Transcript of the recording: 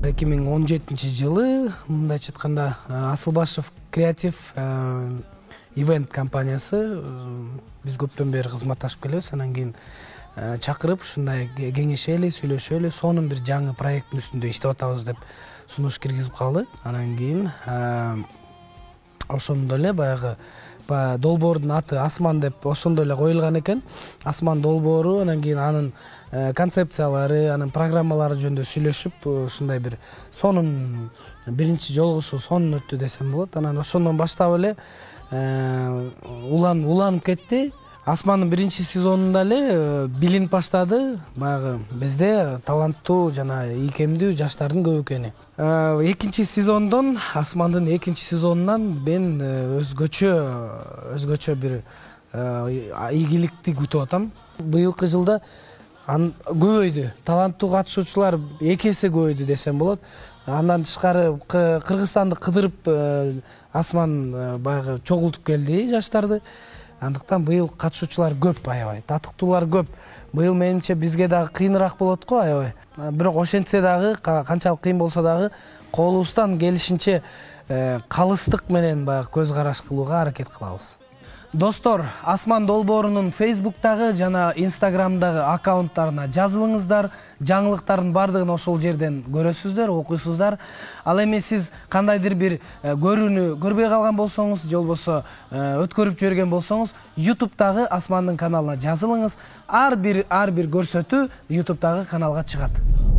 2017 жылы мындайча айтканда Асылбашев креатив ивент компаниясы биз көптөн бери кызматташып келебиз. Анан кийин чакырып ушундай кеңешели, сүйлөшөлү, сонун бир жаңы проекттин үстүндө иштеп атабыз деп сунуш киргизип калды. Анан кийин ошондо эле баягы долбоордун аты Асман деп ошондо эле коюлган экен. Асман долбоору, анан кийин анын концепциялары, анын программалары жөнүндө сүйлөшүп, ушундай бир сонун биринчи жолугушуу сонун өттү десем болот. Анан ошондон баштап эле уланып кетти. Асмандын биринчи сезонунда эле билинип баштады баягы бизде таланттуу жана ийкемдүү жаштардын көп экени. Экинчи сезондон, Асмандын экинчи сезонунан мен өзгөчө бир ийгиликти күтүп атам. Быйылкы жылда көбөйдү. Таланттуу катышуучулар 2 эсе көбөйдү десем болот. Андан тышкары Кыргызстанды кыдырып Асман баягы чогултуп келди жаштарды. Андыктан быйыл катышуучулар көп, аябай. Татыктуулар көп. Быйыл менимче бизге дагы кыйыныраак болот го, аябай. Бирок ошентсе дагы, канчалык кыйын болсо дагы, колубуздан келишинче калыстык менен баягы көз караш кылууга аракет кылабыз. Достор, Асман долбоорунун Facebook'тагы жана Instagram'дагы аккаунттарына жазылыңыздар. Жаңылыктардын бардыгын ошол жерден көрөсүздөр, окуйсуздар. Ал эми сиз кандайдыр бир көрүүнү көрбөй калган болсоңуз, же болбосо өткөрүп жиберген болсоңуз, YouTube'дагы Асмандын каналына жазылыңыз. Ар бир көрсөтүү YouTube'дагы каналга чыгат.